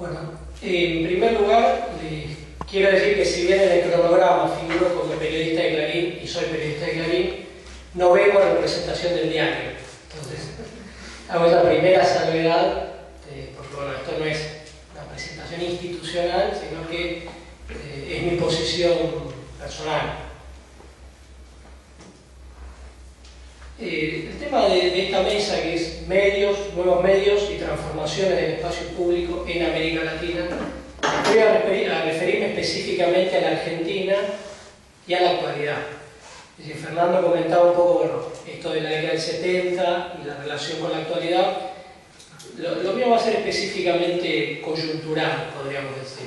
Bueno, en primer lugar, quiero decir que si bien en el cronograma figuro como periodista de Clarín, y soy periodista de Clarín, no vengo a representación del diario. Entonces, hago esa primera salvedad, porque bueno, esto no es una presentación institucional, sino que es mi posición personal. El tema de esta mesa, que es medios, nuevos medios y transformaciones del espacio público en América Latina, voy a referirme específicamente a la Argentina y a la actualidad. Es decir, Fernando comentaba un poco, bueno, esto de la década del 70 y la relación con la actualidad. Lo mío va a ser específicamente coyuntural, podríamos decir.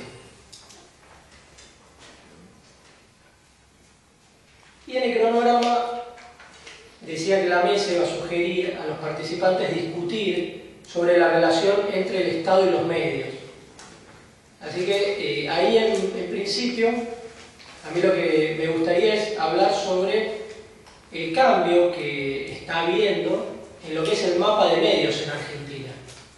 Y en el cronograma decía que la mesa iba a sugerir a los participantes discutir sobre la relación entre el Estado y los medios. Así que ahí en principio, a mí lo que me gustaría es hablar sobre el cambio que está habiendo en lo que es el mapa de medios en Argentina.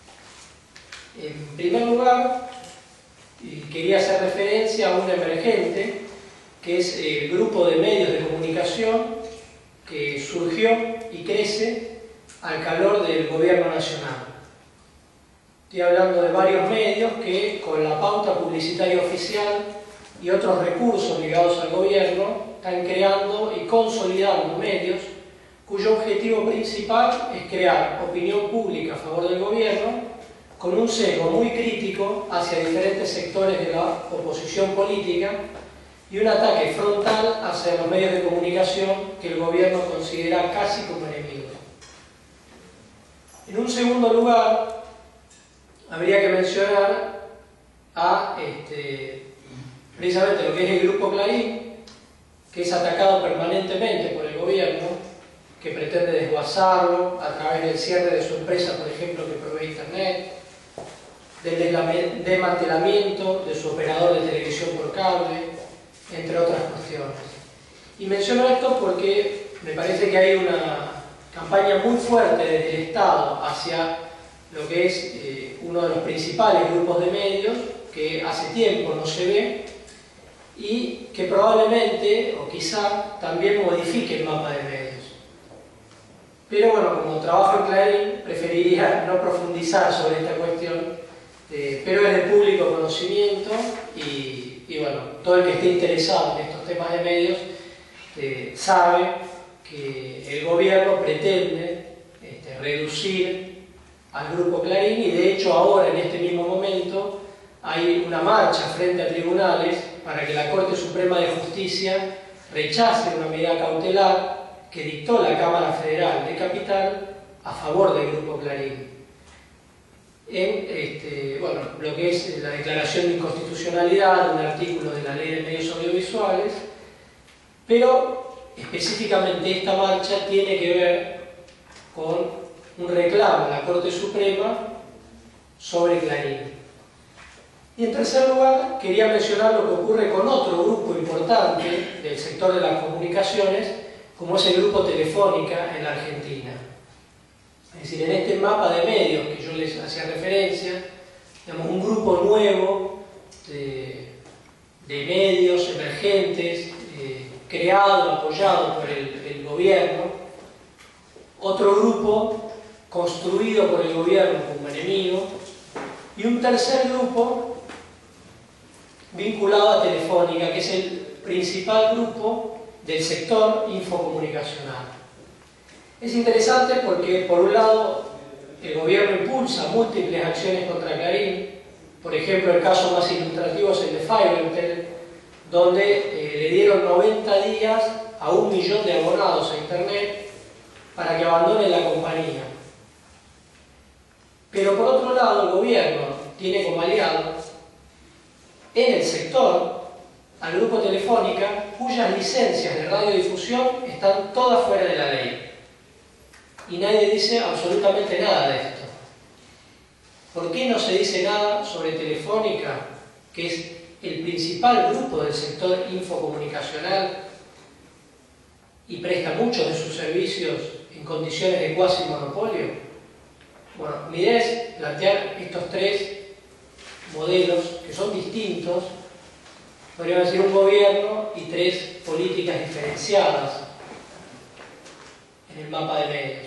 En primer lugar, quería hacer referencia a un emergente, que es el grupo de medios de comunicación que surgió y crece al calor del gobierno nacional. Estoy hablando de varios medios que, con la pauta publicitaria oficial y otros recursos ligados al gobierno, están creando y consolidando medios cuyo objetivo principal es crear opinión pública a favor del gobierno, con un sesgo muy crítico hacia diferentes sectores de la oposición política y un ataque frontal hacia los medios de comunicación que el gobierno considera casi como enemigos. En un segundo lugar, habría que mencionar a precisamente lo que es el Grupo Clarín, que es atacado permanentemente por el gobierno, que pretende desguazarlo a través del cierre de su empresa, por ejemplo, que provee Internet, del desmantelamiento de su operador de televisión por cable, entre otras cuestiones. Y menciono esto porque me parece que hay una campaña muy fuerte desde el Estado hacia lo que es uno de los principales grupos de medios, que hace tiempo no se ve, y que probablemente, o quizá, también modifique el mapa de medios. Pero bueno, como trabajo en Clarín, preferiría no profundizar sobre esta cuestión, pero es de público conocimiento y bueno, todo el que esté interesado en estos temas de medios sabe que el gobierno pretende reducir al Grupo Clarín, y de hecho ahora, en este mismo momento, hay una marcha frente a tribunales para que la Corte Suprema de Justicia rechace una medida cautelar que dictó la Cámara Federal de Capital a favor del Grupo Clarín, en bueno, lo que es la declaración de inconstitucionalidad de un artículo de la Ley de Medios Audiovisuales. Pero específicamente esta marcha tiene que ver con un reclamo a la Corte Suprema sobre Clarín. Y en tercer lugar, quería mencionar lo que ocurre con otro grupo importante del sector de las comunicaciones, como es el Grupo Telefónica en la Argentina. Es decir, en este mapa de medios que yo les hacía referencia, tenemos un grupo nuevo de medios emergentes, creado, apoyado por el gobierno, otro grupo construido por el gobierno como enemigo, y un tercer grupo vinculado a Telefónica, que es el principal grupo del sector infocomunicacional. Es interesante porque, por un lado, el gobierno impulsa múltiples acciones contra Clarín. Por ejemplo, el caso más ilustrativo es el de Fivertel, donde le dieron 90 días a 1 millón de abonados a Internet para que abandonen la compañía. Pero por otro lado, el gobierno tiene como aliado en el sector al Grupo Telefónica, cuyas licencias de radiodifusión están todas fuera de la ley. Y nadie dice absolutamente nada de esto. ¿Por qué no se dice nada sobre Telefónica, que es el principal grupo del sector infocomunicacional y presta muchos de sus servicios en condiciones de cuasi monopolio? Bueno, mi idea es plantear estos tres modelos que son distintos, podríamos decir un gobierno y 3 políticas diferenciadas en el mapa de medios.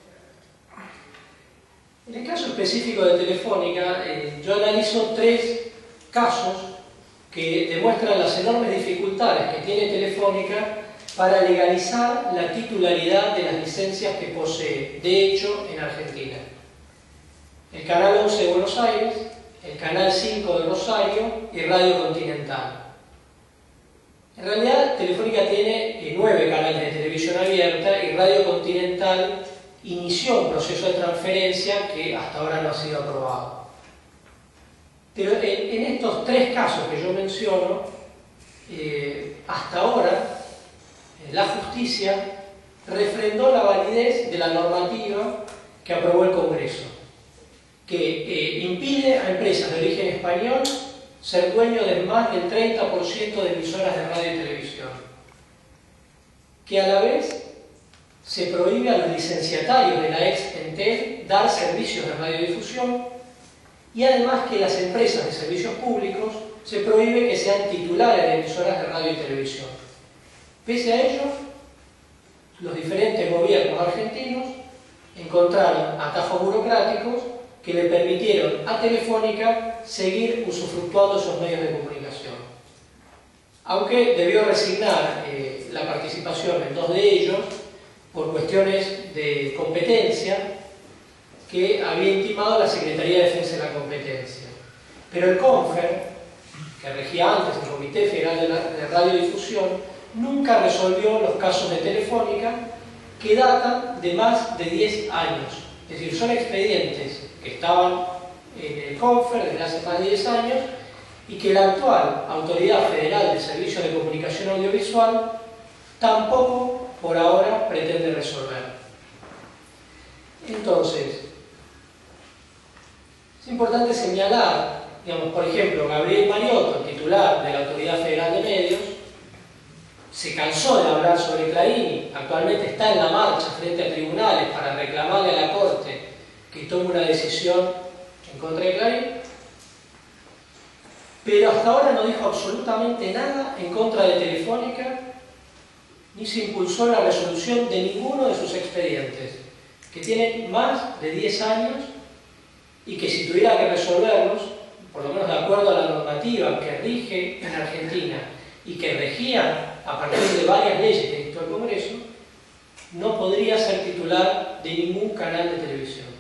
En el caso específico de Telefónica, yo analizo 3 casos que demuestran las enormes dificultades que tiene Telefónica para legalizar la titularidad de las licencias que posee, de hecho, en Argentina. El Canal 11 de Buenos Aires, el Canal 5 de Rosario y Radio Continental. En realidad, Telefónica tiene 9 canales de televisión abierta y Radio Continental inició un proceso de transferencia que hasta ahora no ha sido aprobado. Pero en estos 3 casos que yo menciono, hasta ahora, la justicia refrendó la validez de la normativa que aprobó el Congreso, que impide a empresas de origen español ser dueños de más del 30% de emisoras de radio y televisión, que a la vez se prohíbe a los licenciatarios de la ex Entel dar servicios de radiodifusión y además que las empresas de servicios públicos se prohíbe que sean titulares de emisoras de radio y televisión. Pese a ello, los diferentes gobiernos argentinos encontraron atajos burocráticos que le permitieron a Telefónica seguir usufructuando esos medios de comunicación. Aunque debió resignar la participación en 2 de ellos por cuestiones de competencia que había intimado la Secretaría de Defensa de la Competencia. Pero el CONFER, que regía antes el Comité Federal de Radiodifusión, nunca resolvió los casos de Telefónica que datan de más de 10 años. Es decir, son expedientes que estaban en el CONFER desde hace más de 10 años y que la actual Autoridad Federal de Servicios de Comunicación Audiovisual tampoco por ahora pretende resolver. Entonces, es importante señalar, digamos, por ejemplo, Gabriel Mariotto, titular de la Autoridad Federal de Medios, se cansó de hablar sobre Clarín, actualmente está en la marcha frente a tribunales para reclamarle a la Corte que tome una decisión en contra de Clarín, pero hasta ahora no dijo absolutamente nada en contra de Telefónica, ni se impulsó la resolución de ninguno de sus expedientes, que tienen más de 10 años y que si tuviera que resolverlos, por lo menos de acuerdo a la normativa que rige en Argentina y que regía a partir de varias leyes que dictó el Congreso, no podría ser titular de ningún canal de televisión.